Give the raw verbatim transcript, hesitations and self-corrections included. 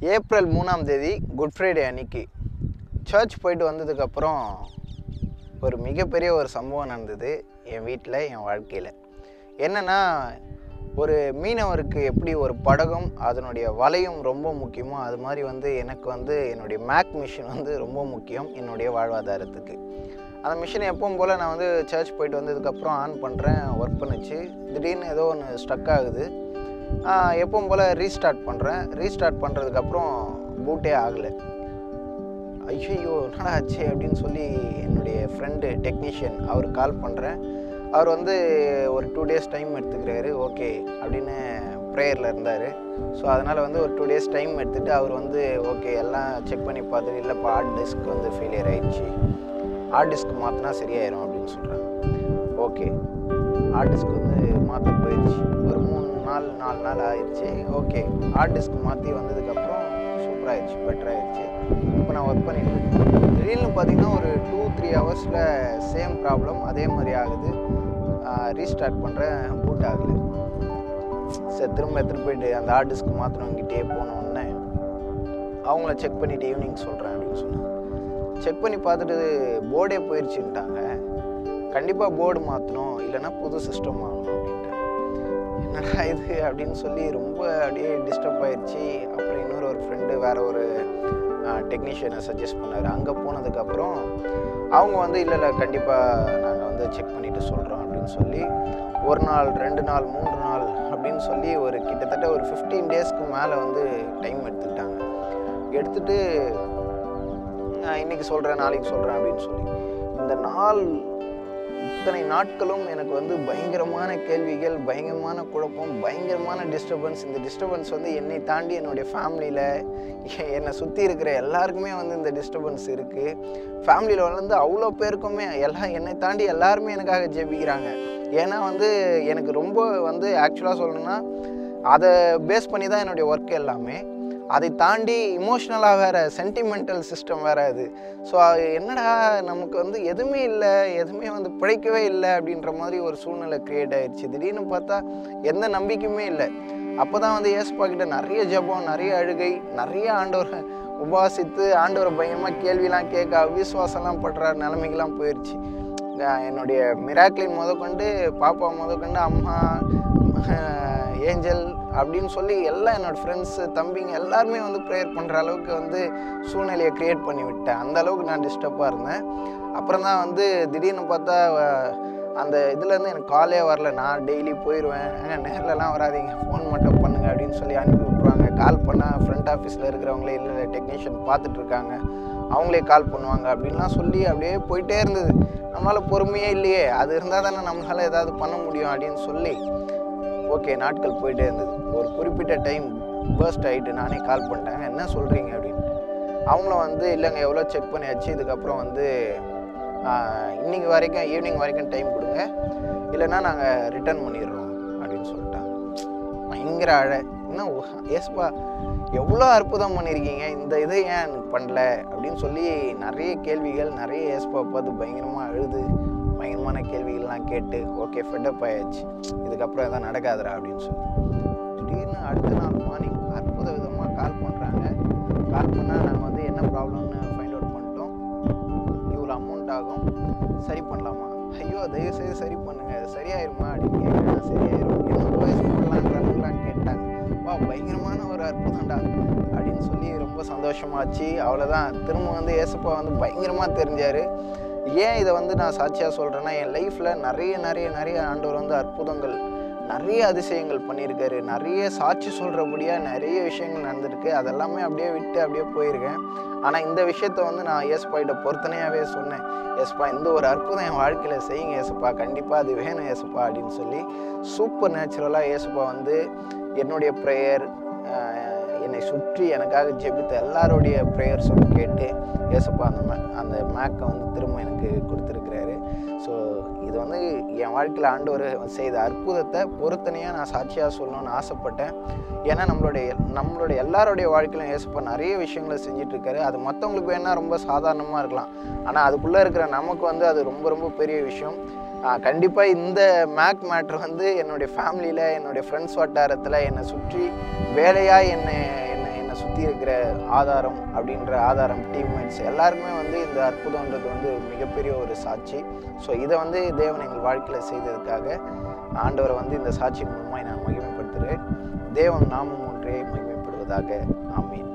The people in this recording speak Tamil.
ஏப்ரல் மூணாம் தேதி குட் ஃப்ரைடே அன்னைக்கு சர்ச் போயிட்டு வந்ததுக்கப்புறம் ஒரு மிகப்பெரிய ஒரு சம்பவம் நடந்தது என் வீட்டில், என் வாழ்க்கையில். என்னென்னா, ஒரு மீனவருக்கு எப்படி ஒரு படகும் அதனுடைய வலையும் ரொம்ப முக்கியமோ, அது மாதிரி வந்து எனக்கு வந்து என்னுடைய மேக் மிஷின் வந்து ரொம்ப முக்கியம் என்னுடைய வாழ்வாதாரத்துக்கு. அந்த மிஷினை எப்பவும் போல் நான் வந்து சர்ச் போயிட்டு வந்ததுக்கப்புறம் ஆன் பண்ணுறேன், ஒர்க் பண்ணிச்சு. திடீர்னு ஏதோ ஒன்று ஸ்டக் ஆகுது. எப்பவும் போல் ரீஸ்டார்ட் பண்ணுறேன். ரீஸ்டார்ட் பண்ணுறதுக்கப்புறம் பூட்டே ஆகலை. ஐயோ என்னடா ஆச்சு அப்படின்னு சொல்லி என்னுடைய ஃப்ரெண்டு டெக்னீஷியன் அவருக்கு கால் பண்ணுறேன். அவர் வந்து ஒரு டூ டேஸ் டைம் எடுத்துக்கிறாரு. ஓகே அப்படின்னு ப்ரேயரில் இருந்தார். ஸோ அதனால் வந்து ஒரு டூ டேஸ் டைம் எடுத்துகிட்டு அவர் வந்து ஓகே எல்லாம் செக் பண்ணி பார்த்துட்டு, இல்லைப்பா ஹார்ட் டிஸ்க் வந்து ஃபெயிலியர் ஆகிடுச்சு, ஹார்ட் டிஸ்க் மாற்றினா சரியாயிரும் அப்படின்னு சொல்கிறாங்க. ஓகே, ஹார்ட் டிஸ்க் வந்து மாற்ற போயிடுச்சு. ஒரு மூணு நாள் நாலு நாள் ஆயிடுச்சு. ஓகே, ஹார்ட் டிஸ்க் மாற்றி வந்ததுக்கப்புறம் சூப்பராகிடுச்சு, பெட்டராகிடுச்சு. இப்போ நான் ஒர்க் பண்ணிட்டு இருக்கேன். திடீர்னு பார்த்தீங்கன்னா ஒரு டூ த்ரீ ஹவர்ஸில் சேம் ப்ராப்ளம் அதே மாதிரி ஆகுது. ரீஸ்டார்ட் பண்ணுறேன், பூட் ஆகலை. சரி, திரும்ப எடுத்துகிட்டு போயிட்டு அந்த ஹார்ட் டிஸ்க் மாற்றினவங்கிட்டே போனோடனே அவங்கள செக் பண்ணிவிட்டு ஈவினிங் சொல்கிறேன் அப்படின்னு சொன்னாங்க. செக் பண்ணி பார்த்துட்டு போர்டே போயிடுச்சுன்ட்டாங்க. கண்டிப்பாக போர்டு மாற்றணும், இல்லைன்னா புது சிஸ்டம் வாங்கணும் அப்படின்ட்டாங்க. என்னடா இது அப்படின்னு சொல்லி ரொம்ப அப்படியே டிஸ்டர்ப் ஆகிடுச்சு. அப்புறம் இன்னொரு ஒரு ஃப்ரெண்டு வேறு ஒரு டெக்னீஷியனை சஜஸ்ட் பண்ணார். அங்கே போனதுக்கப்புறம் அவங்க வந்து இல்லை இல்லை கண்டிப்பாக நாங்கள் வந்து செக் பண்ணிவிட்டு சொல்கிறோம் அப்படின்னு சொல்லி ஒரு நாள் ரெண்டு நாள் மூன்று நாள் அப்படின்னு சொல்லி ஒரு கிட்டத்தட்ட ஒரு ஃபிஃப்டீன் டேஸ்க்கு மேலே வந்து டைம் எடுத்துக்கிட்டாங்க. எடுத்துகிட்டு இன்றைக்கி சொல்கிறேன் நாளைக்கு சொல்கிறேன் அப்படின்னு சொல்லி இந்த நாள் இத்தனை நாட்களும் எனக்கு வந்து பயங்கரமான கேள்விகள், பயங்கரமான குழப்பம், பயங்கரமான டிஸ்டர்பன்ஸ். இந்த டிஸ்டர்பன்ஸ் வந்து என்னை தாண்டி என்னுடைய ஃபேமிலியில் என்னை சுற்றி இருக்கிற எல்லாருக்குமே வந்து இந்த டிஸ்டர்பன்ஸ் இருக்குது. ஃபேமிலியில் வந்து அவ்வளோ பேருக்குமே எல்லாம் என்னை தாண்டி எல்லாருமே எனக்காக ஜெபிக்கிறாங்க. ஏன்னா வந்து எனக்கு ரொம்ப வந்து ஆக்சுவலாக சொல்லணும்னா அதை பேஸ் பண்ணி தான் என்னுடைய ஒர்க் எல்லாமே. அதை தாண்டி இமோஷ்னலாக வேறு, சென்டிமெண்டல் சிஸ்டம் வேறு அது. ஸோ என்னடா நமக்கு வந்து எதுவுமே இல்லை, எதுவுமே வந்து பிழைக்கவே இல்லை அப்படின்ற மாதிரி ஒரு சூழ்நிலை க்ரியேட் ஆகிடுச்சு. திடீர்னு பார்த்தா எந்த நம்பிக்கையுமே இல்லை. அப்போ தான் வந்து ஏசப்பா கிட்ட நிறைய ஜெபம், நிறைய அழுகை, நிறைய ஆண்டவரை உபாசித்து ஆண்டவரை பயங்கரமாக கேள்விலாம் கேட்க அவிசுவாசம்லாம் படுற நிலைமைக்கெல்லாம் போயிடுச்சு. என்னுடைய மிராக்கிளின் முதற்கொண்டு, பாப்பா முதற்கொண்டு, அம்மா, ஏஞ்சல் அப்படின்னு சொல்லி எல்லாம் என்னோடய ஃப்ரெண்ட்ஸு, தம்பிங்க எல்லாருமே வந்து ப்ரேயர் பண்ணுற அளவுக்கு வந்து சூழ்நிலையை க்ரியேட் பண்ணி விட்டேன். அந்த அளவுக்கு நான் டிஸ்டர்பாக இருந்தேன். அப்புறம் தான் வந்து திடீர்னு பார்த்தா அந்த இதுலேருந்து எனக்கு காலே வரல. நான் டெய்லி போயிடுவேன், நேரிலலாம் வராதிங்க, ஃபோன் மட்டும் பண்ணுங்க அப்படின்னு சொல்லி அனுப்பி விட்ருவாங்க. கால் பண்ணால் ஃப்ரண்ட் ஆஃபீஸில் இருக்கிறவங்களே இல்லை இல்லை டெக்னீஷியன் பார்த்துட்ருக்காங்க, அவங்களே கால் பண்ணுவாங்க அப்படின்லாம் சொல்லி அப்படியே போயிட்டே இருந்தது. நம்மளால் பொறுமையே இல்லையே, அது இருந்தால் தானே நம்மளால் ஏதாவது பண்ண முடியும் அப்படின்னு சொல்லி ஓகே நாட்கள் போயிட்டே இருந்தது. ஒரு குறிப்பிட்ட டைம் பர்ஸ்ட் ஆகிட்டு நானே கால் பண்ணிட்டாங்க, என்ன சொல்கிறீங்க அப்படின்னு. அவங்களும் வந்து இல்லைங்க எவ்வளோ செக் பண்ணியாச்சு, இதுக்கப்புறம் வந்து இன்றைக்கி வரைக்கும் ஈவினிங் வரைக்கும் டைம் கொடுங்க, இல்லைன்னா நாங்கள் ரிட்டர்ன் பண்ணிடுறோம் அப்படின்னு சொல்லிட்டாங்க. பயங்கர அழ, இன்னும் ஏசப்பா எவ்வளோ அற்புதம் பண்ணியிருக்கீங்க, இந்த இதை ஏன் எனக்கு பண்ணல அப்படின்னு சொல்லி நிறைய கேள்விகள், நிறைய ஏசப்பா பார்த்து பயங்கரமாக அழுது பயங்கரமான கேள்விகள்லாம் கேட்டு ஓகே ஃபெட்டப் ஆயாச்சு, இதுக்கப்புறம் எதாவது நடக்காதுரா அப்படின்னு சொல்லி திடீர்னு அடுத்த நாள் மார்னிங் அற்புத விதமாக கால் பண்ணுறாங்க. கால் பண்ணால் நாங்கள் வந்து என்ன ப்ராப்ளம்னு ஃபைண்ட் அவுட் பண்ணிட்டோம், இவ்வளோ அமௌண்ட் ஆகும், சரி பண்ணலாமா? ஐயோ தயவுசெய்து சரி பண்ணுங்கள், சரியாயிருமா அப்படின்னு கேட்குறேன். சரியாயிரும், என்ன வாய்ஸ் பண்ணலான்றாங்களான்னு கேட்டாங்க. வா பயங்கரமான ஒரு அற்புதம்டா அப்படின்னு சொல்லி ரொம்ப சந்தோஷமாச்சு. அவ்வளோதான், திரும்ப வந்து ஏசப்பா வந்து பயங்கரமாக தெரிஞ்சார். ஏன் இதை வந்து நான் சாட்சியாக சொல்கிறேன்னா, என் லைஃப்பில் நிறைய நிறைய நிறைய ஆண்டவர் வந்து அற்புதங்கள், நிறைய அதிசயங்கள் பண்ணியிருக்காரு. நிறைய சாட்சி சொல்கிறபடியாக நிறைய விஷயங்கள் நடந்திருக்கு. அதெல்லாமே அப்படியே விட்டு அப்படியே போயிருக்கேன். ஆனால் இந்த விஷயத்த வந்து நான் ஏசப்பாகிட்ட பொறுத்தனையாகவே சொன்னேன், ஏசப்பா இந்த ஒரு அற்புதம் என் வாழ்க்கையில் செய்யுங்க ஏசப்பா, கண்டிப்பாக அது வேணும் ஏசப்பா அப்படின்னு சொல்லி சூப்பர் நேச்சுரலாக ஏசப்பா வந்து என்னுடைய ப்ரேயர், என்னை சுற்றி எனக்காக ஜெபித்த எல்லாருடைய ப்ரேயர்ஸும் கேட்டு ஏசப்பா அந்த மே அந்த மேக்கை வந்து திரும்ப எனக்கு கொடுத்துருக்கிறாரு. ஸோ இது வந்து என் வாழ்க்கையில் ஆண்டவர் செய்த அற்புதத்தை பொறுத்தனையாக நான் சாட்சியாக சொல்லணும்னு ஆசைப்பட்டேன். ஏன்னா நம்மளுடைய நம்மளுடைய எல்லாருடைய வாழ்க்கையிலும் ஏசப்பா நிறைய விஷயங்களை செஞ்சிட்ருக்காரு. அது மற்றவங்களுக்கு வேணால் ரொம்ப சாதாரணமாக இருக்கலாம், ஆனால் அதுக்குள்ளே இருக்கிற நமக்கு வந்து அது ரொம்ப ரொம்ப பெரிய விஷயம். கண்டிப்பாக இந்த மேக் மேட்ரு வந்து என்னுடைய ஃபேமிலியில், என்னுடைய ஃப்ரெண்ட்ஸ் வட்டாரத்தில், என்னை சுற்றி வேலையாக என்னை என்னை என்னை சுற்றி சுற்றி இருக்கிற ஆதாரம் அப்படின்ற ஆதாரம் டீம்மேட்ஸ் எல்லாருக்குமே வந்து இந்த அற்புதம்ன்றது வந்து மிகப்பெரிய ஒரு சாட்சி. ஸோ இதை வந்து தேவன் எங்கள் வாழ்க்கையில் செய்ததுக்காக ஆண்டவரை வந்து இந்த சாட்சி மூலமாக நான் மகிமைப்படுத்துகிறேன். தேவன் நாமம் ஒன்றே மகிமைப்படுவதாக. ஆமீன்.